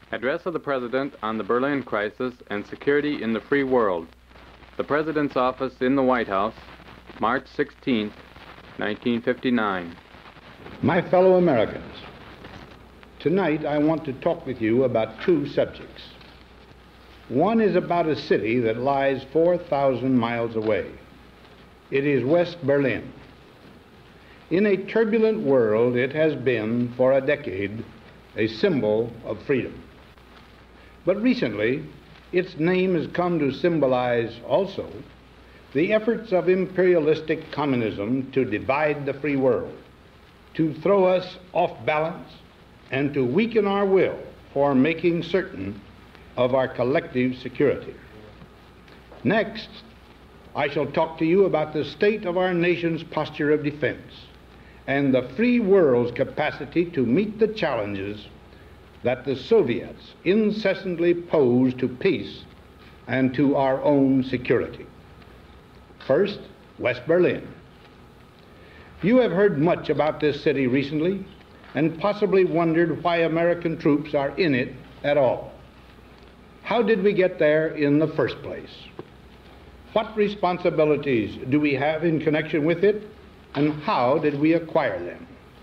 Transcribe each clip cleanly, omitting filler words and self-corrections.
Address of the President on the Berlin Crisis and Security in the Free World. The President's Office in the White House, March 16, 1959. My fellow Americans, tonight I want to talk with you about two subjects. One is about a city that lies 4,000 miles away. It is West Berlin. In a turbulent world, it has been, for a decade, a symbol of freedom. But recently, its name has come to symbolize also the efforts of imperialistic communism to divide the free world, to throw us off balance, and to weaken our will for making certain of our collective security. Next, I shall talk to you about the state of our nation's posture of defense and the free world's capacity to meet the challenges that the Soviets incessantly pose to peace and to our own security. First, West Berlin. You have heard much about this city recently and possibly wondered why American troops are in it at all. How did we get there in the first place? What responsibilities do we have in connection with it, and how did we acquire them?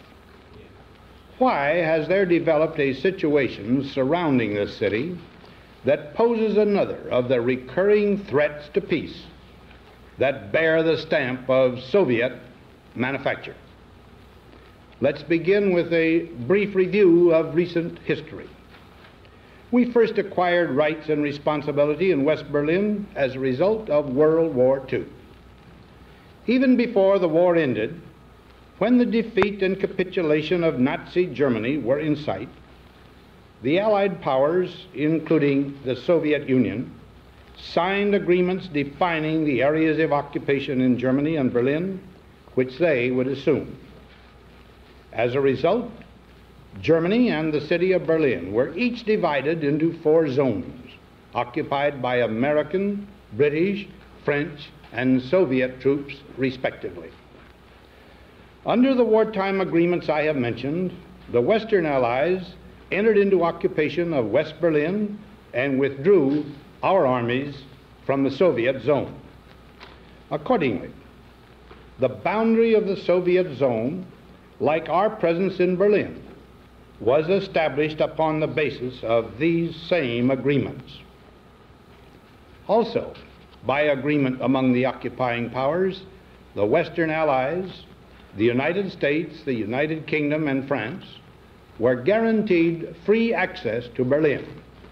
Why has there developed a situation surrounding this city that poses another of the recurring threats to peace that bear the stamp of Soviet manufacture? Let's begin with a brief review of recent history. We first acquired rights and responsibility in West Berlin as a result of World War II. Even before the war ended, when the defeat and capitulation of Nazi Germany were in sight, the Allied powers, including the Soviet Union, signed agreements defining the areas of occupation in Germany and Berlin which they would assume. As a result, Germany and the city of Berlin were each divided into 4 zones, occupied by American, British, French, and Soviet troops, respectively. Under the wartime agreements I have mentioned, the Western Allies entered into occupation of West Berlin and withdrew our armies from the Soviet zone. Accordingly, the boundary of the Soviet zone, like our presence in Berlin, was established upon the basis of these same agreements. Also, by agreement among the occupying powers, the Western Allies, the United States, the United Kingdom, and France were guaranteed free access to Berlin.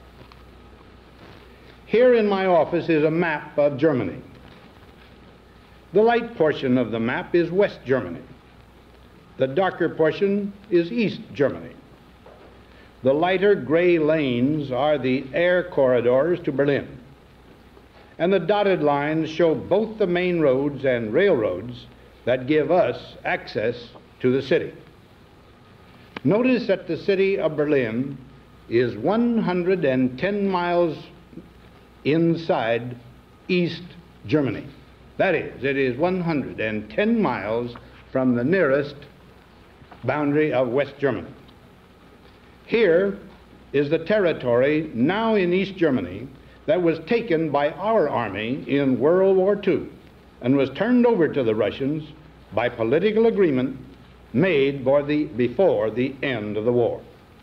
Here in my office is a map of Germany. The light portion of the map is West Germany. The darker portion is East Germany. The lighter gray lanes are the air corridors to Berlin, and the dotted lines show both the main roads and railroads that give us access to the city. Notice that the city of Berlin is 110 miles inside East Germany. That is, it is 110 miles from the nearest boundary of West Germany. Here is the territory now in East Germany that was taken by our army in World War II and was turned over to the Russians by political agreement made before the end of the war.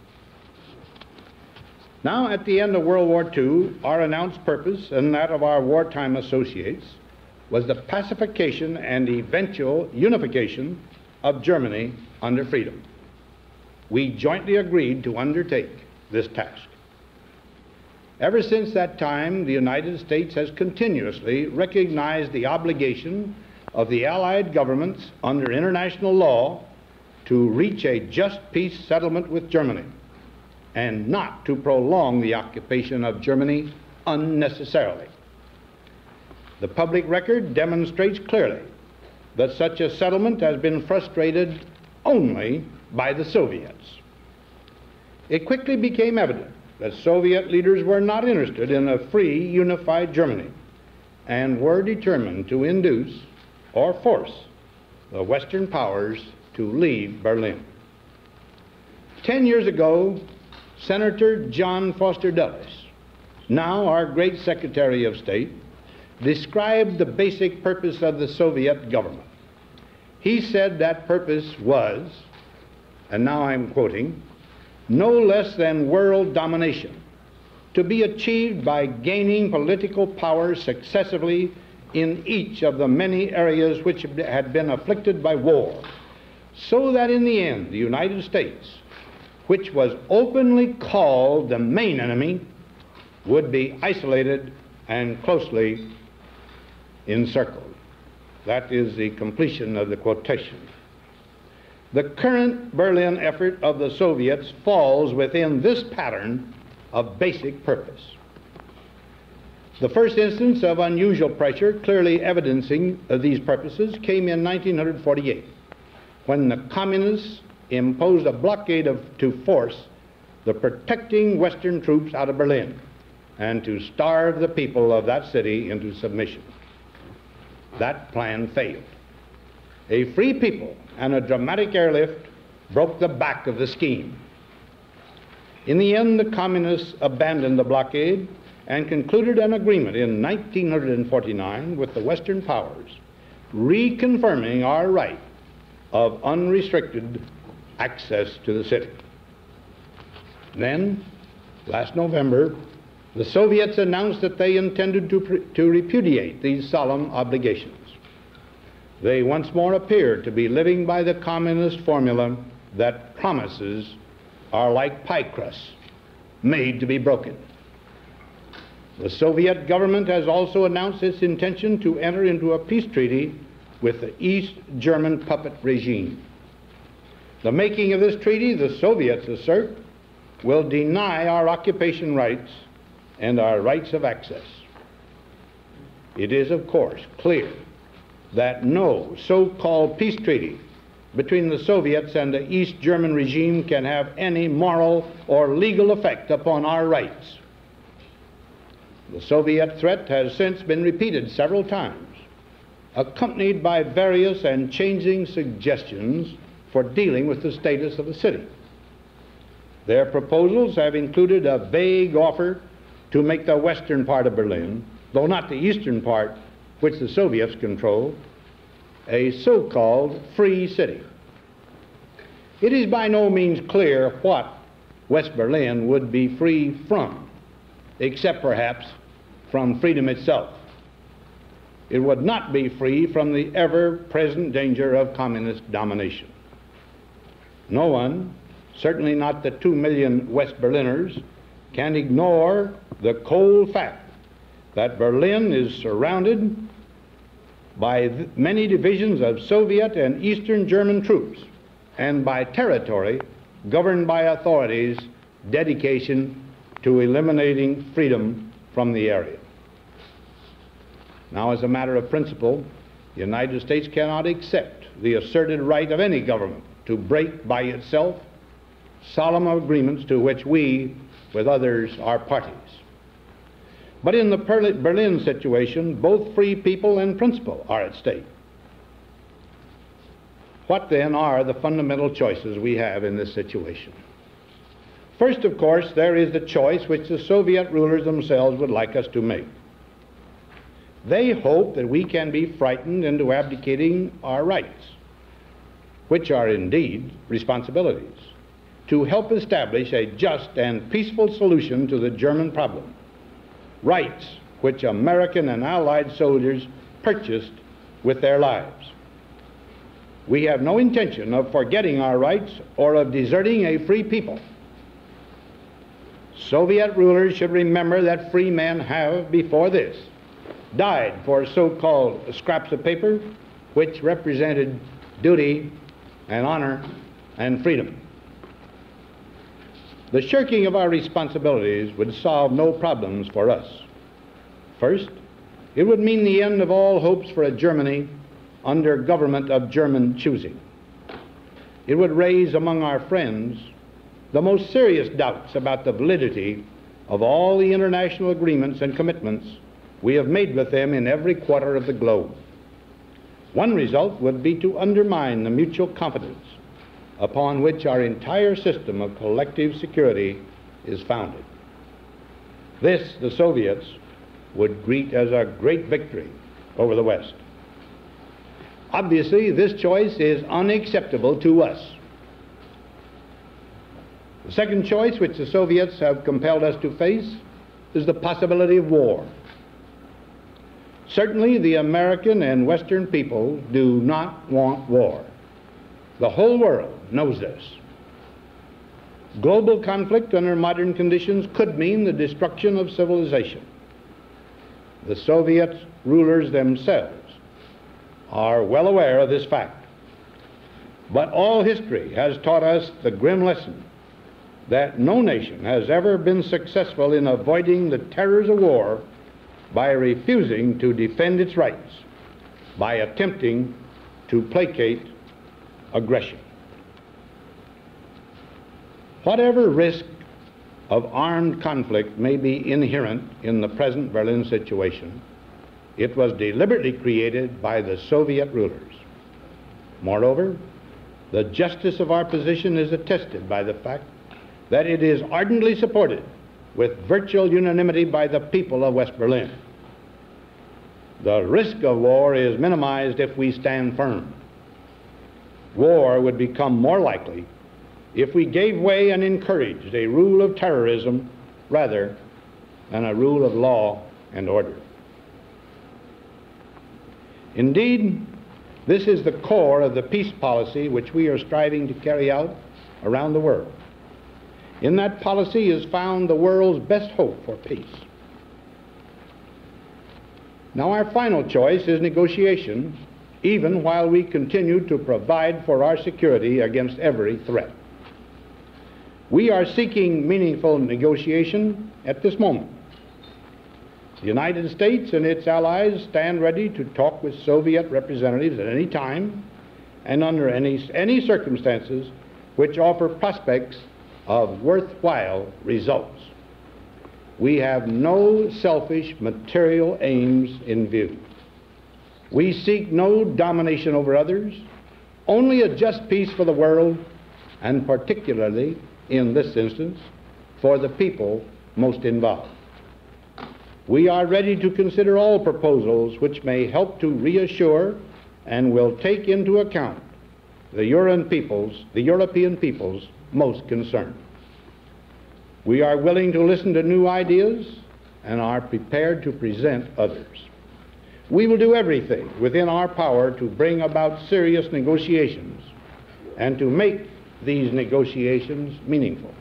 Now, at the end of World War II, our announced purpose and that of our wartime associates was the pacification and eventual unification of Germany under freedom. We jointly agreed to undertake this task. Ever since that time, the United States has continuously recognized the obligation of the Allied governments under international law to reach a just peace settlement with Germany and not to prolong the occupation of Germany unnecessarily. The public record demonstrates clearly that such a settlement has been frustrated only by the Soviets. It quickly became evident that Soviet leaders were not interested in a free, unified Germany and were determined to induce or force the Western powers to leave Berlin. 10 years ago, Senator John Foster Dulles, now our great Secretary of State, described the basic purpose of the Soviet government. He said that purpose was, and now I'm quoting, no less than world domination, to be achieved by gaining political power successively in each of the many areas which had been afflicted by war, so that in the end the United States, which was openly called the main enemy, would be isolated and closely encircled. That is the completion of the quotation. The current Berlin effort of the Soviets falls within this pattern of basic purpose. The first instance of unusual pressure clearly evidencing these purposes came in 1948, when the Communists imposed a blockade to force the protecting Western troops out of Berlin and to starve the people of that city into submission. That plan failed. A free people and a dramatic airlift broke the back of the scheme. In the end, the Communists abandoned the blockade and concluded an agreement in 1949 with the Western powers, reconfirming our right of unrestricted access to the city. Then, last November, the Soviets announced that they intended to repudiate these solemn obligations. They once more appeared to be living by the communist formula that promises are like pie crusts, made to be broken. The Soviet government has also announced its intention to enter into a peace treaty with the East German puppet regime. The making of this treaty, the Soviets assert, will deny our occupation rights and our rights of access. It is, of course, clear that no so-called peace treaty between the Soviets and the East German regime can have any moral or legal effect upon our rights. The Soviet threat has since been repeated several times, accompanied by various and changing suggestions for dealing with the status of the city. Their proposals have included a vague offer to make the western part of Berlin, though not the eastern part, which the Soviets control, a so-called free city. It is by no means clear what West Berlin would be free from, except perhaps from freedom itself. It would not be free from the ever-present danger of communist domination. No one, certainly not the 2 million West Berliners, can ignore the cold fact that Berlin is surrounded by many divisions of Soviet and Eastern German troops and by territory governed by authorities' dedication to eliminating freedom from the area. Now, as a matter of principle, the United States cannot accept the asserted right of any government to break by itself solemn agreements to which we, with others, are parties. But in the Berlin situation, both free people and principle are at stake. What then are the fundamental choices we have in this situation? First, of course, there is the choice which the Soviet rulers themselves would like us to make. They hope that we can be frightened into abdicating our rights, which are indeed responsibilities, to help establish a just and peaceful solution to the German problem. Rights which American and Allied soldiers purchased with their lives. We have no intention of forgetting our rights or of deserting a free people. Soviet rulers should remember that free men have, before this, died for so-called scraps of paper which represented duty and honor and freedom. The shirking of our responsibilities would solve no problems for us. First, it would mean the end of all hopes for a Germany under government of German choosing. It would raise among our friends the most serious doubts about the validity of all the international agreements and commitments we have made with them in every quarter of the globe. One result would be to undermine the mutual confidence upon which our entire system of collective security is founded. This, the Soviets would greet as a great victory over the West. Obviously, this choice is unacceptable to us. The second choice which the Soviets have compelled us to face is the possibility of war. Certainly, the American and Western people do not want war. The whole world knows this. Global conflict under modern conditions could mean the destruction of civilization. The Soviet rulers themselves are well aware of this fact. But all history has taught us the grim lesson that no nation has ever been successful in avoiding the terrors of war by refusing to defend its rights, by attempting to placate aggression. Whatever risk of armed conflict may be inherent in the present Berlin situation, it was deliberately created by the Soviet rulers. Moreover, the justice of our position is attested by the fact that it is ardently supported with virtual unanimity by the people of West Berlin. The risk of war is minimized if we stand firm. War would become more likely if we gave way and encouraged a rule of terrorism rather than a rule of law and order. Indeed, this is the core of the peace policy which we are striving to carry out around the world. In that policy is found the world's best hope for peace. Now, our final choice is negotiation, even while we continue to provide for our security against every threat. We are seeking meaningful negotiation at this moment. The United States and its allies stand ready to talk with Soviet representatives at any time and under any circumstances which offer prospects of worthwhile results. We have no selfish material aims in view. We seek no domination over others, only a just peace for the world, and particularly, in this instance, for the people most involved. We are ready to consider all proposals which may help to reassure and will take into account the European peoples most concerned. We are willing to listen to new ideas and are prepared to present others. We will do everything within our power to bring about serious negotiations and to make these negotiations meaningful.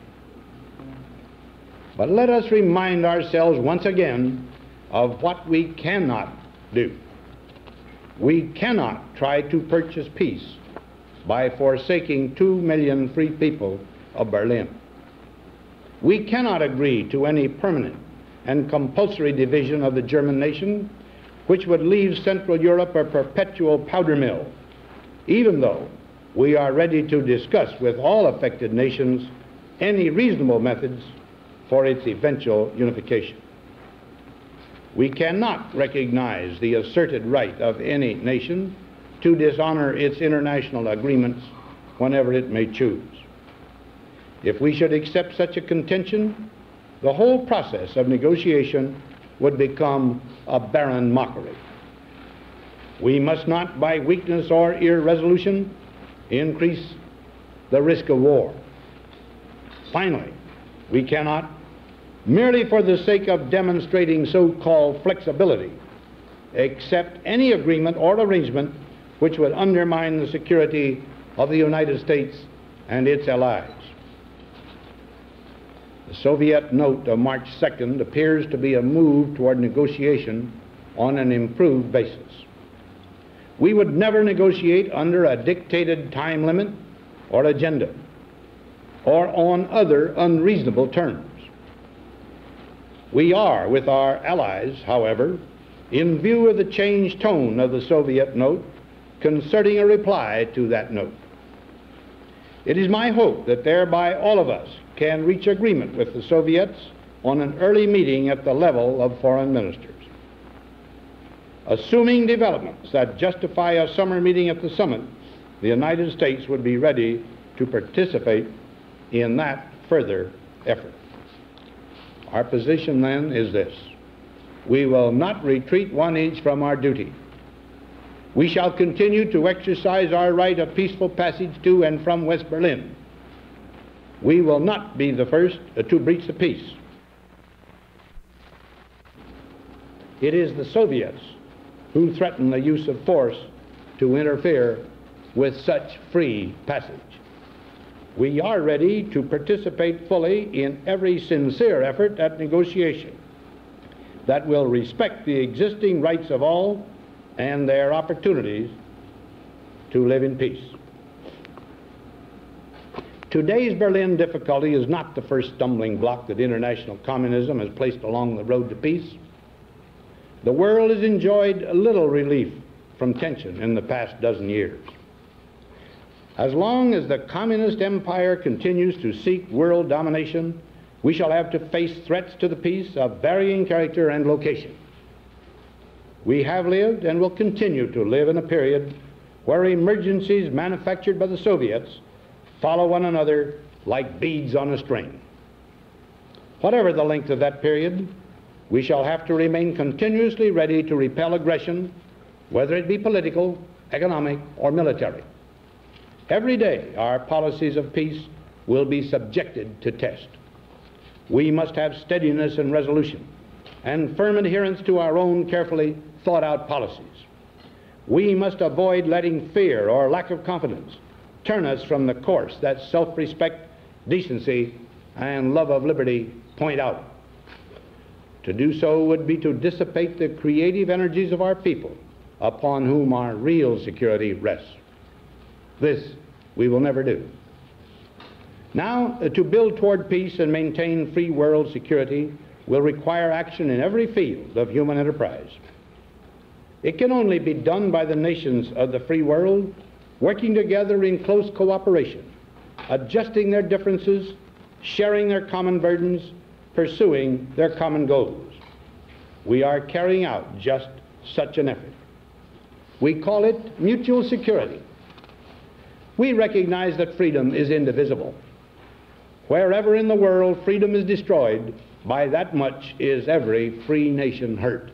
But let us remind ourselves once again of what we cannot do. We cannot try to purchase peace by forsaking 2 million free people of Berlin. We cannot agree to any permanent and compulsory division of the German nation, which would leave Central Europe a perpetual powder mill, even though we are ready to discuss with all affected nations any reasonable methods for its eventual unification. We cannot recognize the asserted right of any nation to dishonor its international agreements whenever it may choose. If we should accept such a contention, the whole process of negotiation would become a barren mockery. We must not, by weakness or irresolution, increase the risk of war. Finally, we cannot, merely for the sake of demonstrating so-called flexibility, accept any agreement or arrangement which would undermine the security of the United States and its allies. The Soviet note of March 2nd appears to be a move toward negotiation on an improved basis. We would never negotiate under a dictated time limit or agenda or on other unreasonable terms. We are, with our allies, however, in view of the changed tone of the Soviet note, concerting a reply to that note. It is my hope that thereby all of us can reach agreement with the Soviets on an early meeting at the level of foreign ministers. Assuming developments that justify a summer meeting at the summit, the United States would be ready to participate in that further effort. Our position then is this: we will not retreat 1 inch from our duty. We shall continue to exercise our right of peaceful passage to and from West Berlin. We will not be the first to breach the peace. It is the Soviets who threaten the use of force to interfere with such free passage. We are ready to participate fully in every sincere effort at negotiation that will respect the existing rights of all and their opportunities to live in peace. Today's Berlin difficulty is not the first stumbling block that international communism has placed along the road to peace. The world has enjoyed little relief from tension in the past dozen years. As long as the communist empire continues to seek world domination, we shall have to face threats to the peace of varying character and location. We have lived and will continue to live in a period where emergencies manufactured by the Soviets follow one another like beads on a string. Whatever the length of that period, we shall have to remain continuously ready to repel aggression, whether it be political, economic, or military. Every day, our policies of peace will be subjected to test. We must have steadiness and resolution, and firm adherence to our own carefully thought-out policies. We must avoid letting fear or lack of confidence turn us from the course that self-respect, decency, and love of liberty point out. To do so would be to dissipate the creative energies of our people, upon whom our real security rests. This we will never do. Now, to build toward peace and maintain free world security will require action in every field of human enterprise. It can only be done by the nations of the free world working together in close cooperation, adjusting their differences, sharing their common burdens, pursuing their common goals. We are carrying out just such an effort. We call it mutual security. We recognize that freedom is indivisible. Wherever in the world freedom is destroyed, by that much is every free nation hurt.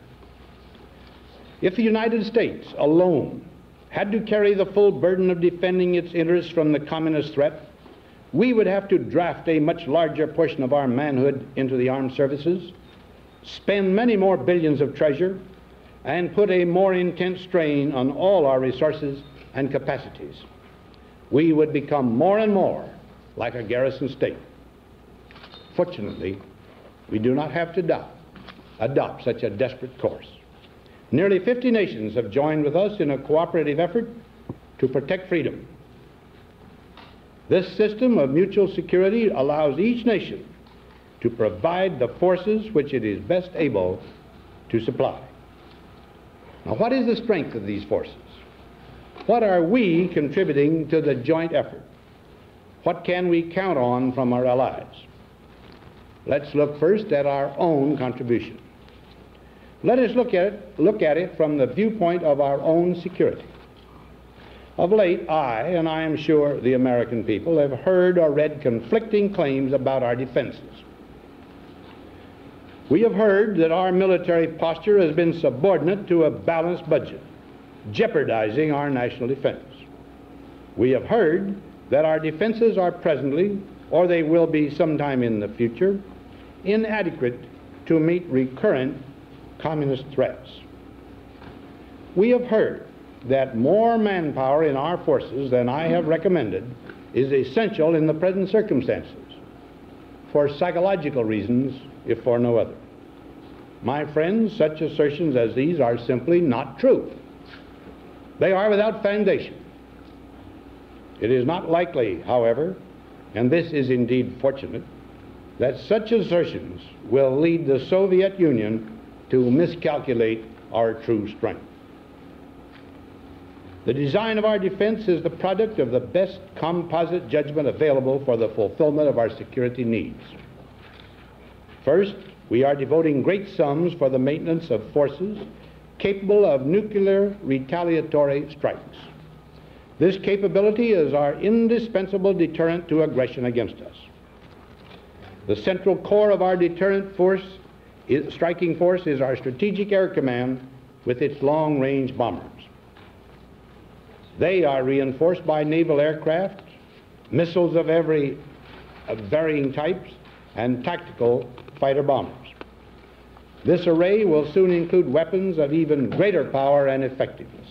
If the United States alone had to carry the full burden of defending its interests from the communist threat, we would have to draft a much larger portion of our manhood into the armed services, spend many more billions of treasure, and put a more intense strain on all our resources and capacities. We would become more and more like a garrison state. Fortunately, we do not have to adopt such a desperate course. Nearly 50 nations have joined with us in a cooperative effort to protect freedom. This system of mutual security allows each nation to provide the forces which it is best able to supply. Now, what is the strength of these forces? What are we contributing to the joint effort? What can we count on from our allies? Let's look first at our own contribution. Let us look at it from the viewpoint of our own security. Of late, I, and I am sure the American people, have heard or read conflicting claims about our defenses. We have heard that our military posture has been subordinate to a balanced budget, jeopardizing our national defense. We have heard that our defenses are presently, or they will be sometime in the future, inadequate to meet recurrent communist threats. We have heard that more manpower in our forces than I have recommended is essential in the present circumstances, for psychological reasons, if for no other. My friends, such assertions as these are simply not true. They are without foundation. It is not likely, however, and this is indeed fortunate, that such assertions will lead the Soviet Union to miscalculate our true strength. The design of our defense is the product of the best composite judgment available for the fulfillment of our security needs. First, we are devoting great sums for the maintenance of forces capable of nuclear retaliatory strikes. This capability is our indispensable deterrent to aggression against us. The central core of our deterrent force, striking force, is our Strategic Air Command with its long-range bombers. They are reinforced by naval aircraft, missiles of varying types, and tactical fighter bombers. This array will soon include weapons of even greater power and effectiveness.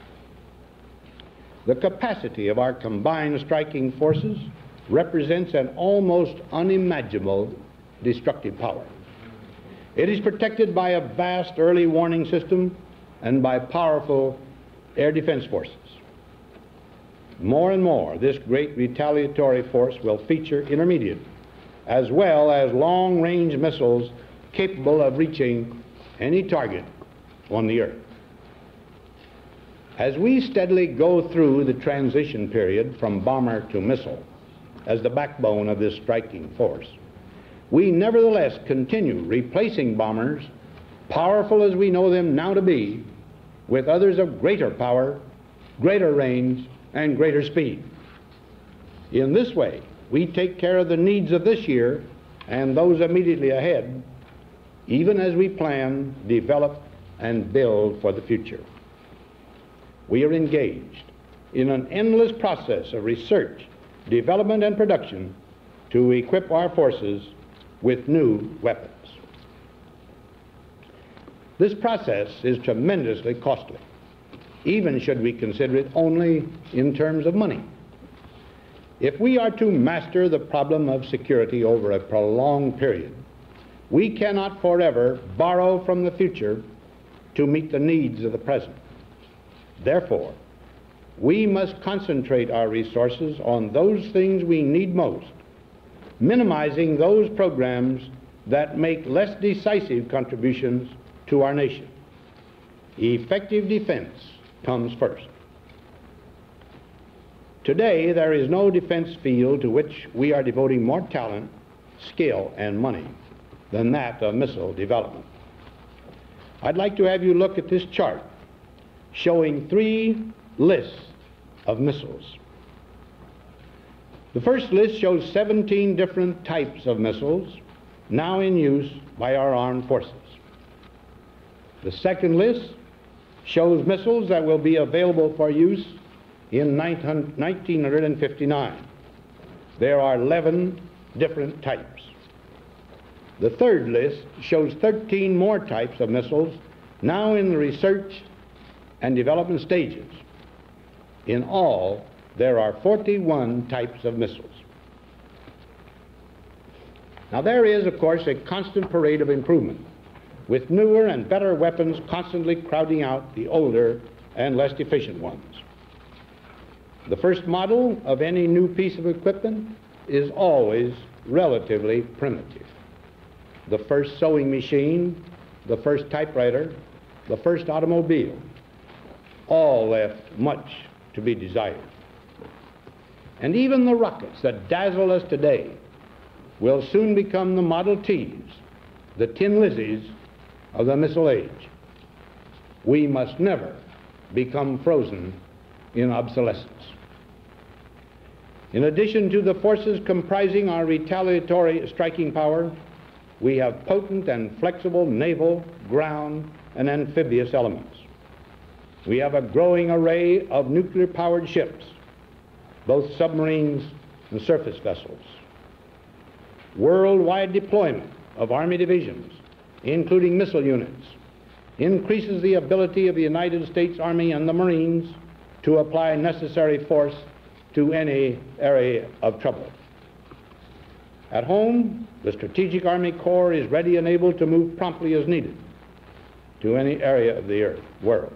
The capacity of our combined striking forces represents an almost unimaginable destructive power. It is protected by a vast early warning system and by powerful air defense forces. More and more, this great retaliatory force will feature intermediate as well as long-range missiles capable of reaching any target on the earth. As we steadily go through the transition period from bomber to missile as the backbone of this striking force, we nevertheless continue replacing bombers, powerful as we know them now to be, with others of greater power, greater range, and greater speed. In this way, we take care of the needs of this year and those immediately ahead, even as we plan, develop, and build for the future. We are engaged in an endless process of research, development, and production to equip our forces with new weapons. This process is tremendously costly, even should we consider it only in terms of money. If we are to master the problem of security over a prolonged period, we cannot forever borrow from the future to meet the needs of the present. Therefore, we must concentrate our resources on those things we need most, minimizing those programs that make less decisive contributions to our nation. Effective defense comes first. Today, there is no defense field to which we are devoting more talent, skill, and money than that of missile development. I'd like to have you look at this chart showing 3 lists of missiles. The first list shows 17 different types of missiles now in use by our armed forces. The second list shows missiles that will be available for use in 1959. There are 11 different types. The third list shows 13 more types of missiles now in the research and development stages. In all, there are 41 types of missiles. Now there is, of course, a constant parade of improvement, with newer and better weapons constantly crowding out the older and less efficient ones. The first model of any new piece of equipment is always relatively primitive. The first sewing machine, the first typewriter, the first automobile, all left much to be desired. And even the rockets that dazzle us today will soon become the Model Ts, the Tin Lizzies of the missile age. We must never become frozen in obsolescence. In addition to the forces comprising our retaliatory striking power, we have potent and flexible naval, ground, and amphibious elements. We have a growing array of nuclear-powered ships, both submarines and surface vessels. Worldwide deployment of Army divisions, including missile units, increases the ability of the United States Army and the Marines to apply necessary force to any area of trouble. At home, the Strategic Army Corps is ready and able to move promptly as needed to any area of the world.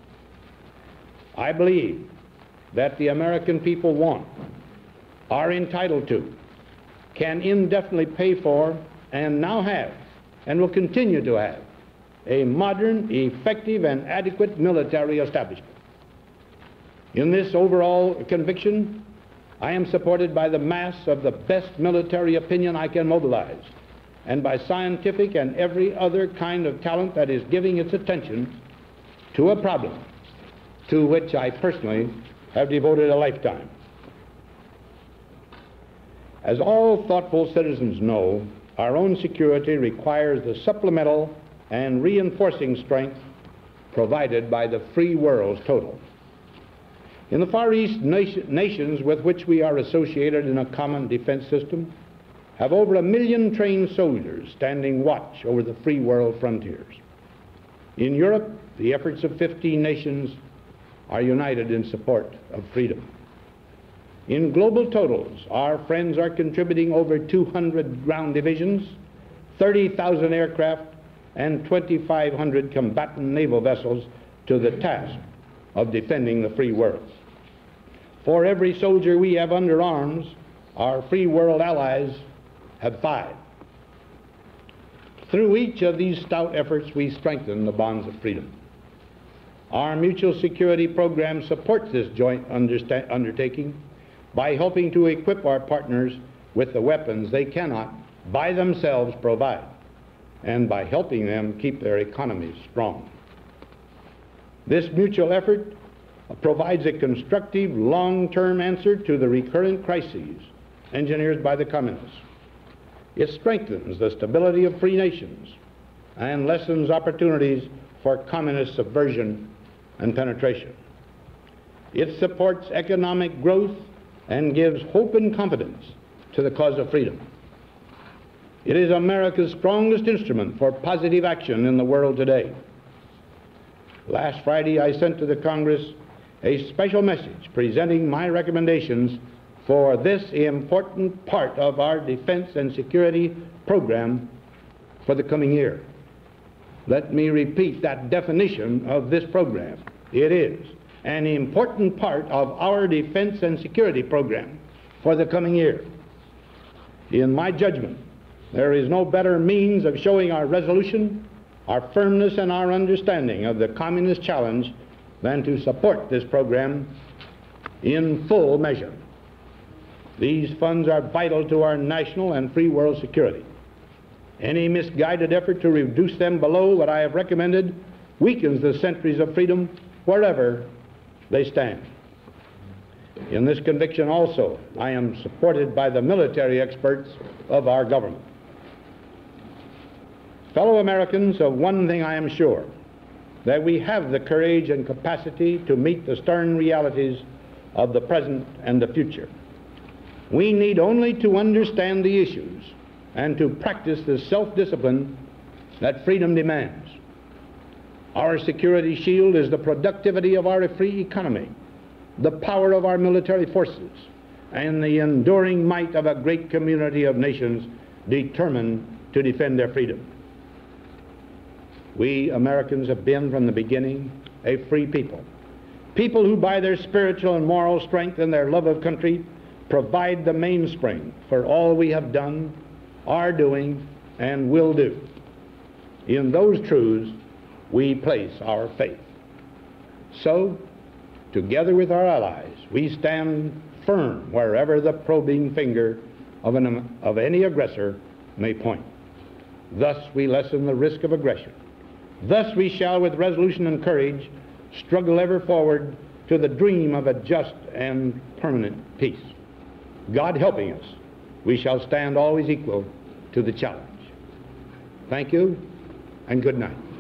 I believe that the American people want, are entitled to, can indefinitely pay for, and now have, and will continue to have, a modern, effective, and adequate military establishment. In this overall conviction, I am supported by the mass of the best military opinion I can mobilize, and by scientific and every other kind of talent that is giving its attention to a problem to which I personally have devoted a lifetime. As all thoughtful citizens know, our own security requires the supplemental and reinforcing strength provided by the free world's total. In the Far East, nations with which we are associated in a common defense system have over 1 million trained soldiers standing watch over the free world frontiers. In Europe, the efforts of 15 nations are united in support of freedom. In global totals, our friends are contributing over 200 ground divisions, 30,000 aircraft, and 2,500 combatant naval vessels to the task of defending the free world. For every soldier we have under arms, our free world allies have 5. Through each of these stout efforts, we strengthen the bonds of freedom. Our mutual security program supports this joint undertaking by helping to equip our partners with the weapons they cannot by themselves provide, and by helping them keep their economies strong. This mutual effort provides a constructive, long-term answer to the recurrent crises engineered by the communists. It strengthens the stability of free nations and lessens opportunities for communist subversion and penetration. It supports economic growth and gives hope and confidence to the cause of freedom. It is America's strongest instrument for positive action in the world today. Last Friday, I sent to the Congress a special message presenting my recommendations for this important part of our defense and security program for the coming year. Let me repeat that definition of this program. It is an important part of our defense and security program for the coming year. In my judgment, there is no better means of showing our resolution, our firmness, and our understanding of the communist challenge than to support this program in full measure. These funds are vital to our national and free world security. Any misguided effort to reduce them below what I have recommended weakens the sentries of freedom wherever they stand. In this conviction also, I am supported by the military experts of our government. Fellow Americans, of one thing I am sure, that we have the courage and capacity to meet the stern realities of the present and the future. We need only to understand the issues and to practice the self-discipline that freedom demands. Our security shield is the productivity of our free economy, the power of our military forces, and the enduring might of a great community of nations determined to defend their freedom. We Americans have been from the beginning a free people, people who by their spiritual and moral strength and their love of country provide the mainspring for all we have done, are doing, and will do. In those truths we place our faith. So, together with our allies, we stand firm wherever the probing finger of any aggressor may point. Thus we lessen the risk of aggression. Thus we shall, with resolution and courage, struggle ever forward to the dream of a just and permanent peace. God helping us, we shall stand always equal to the challenge. Thank you, and good night.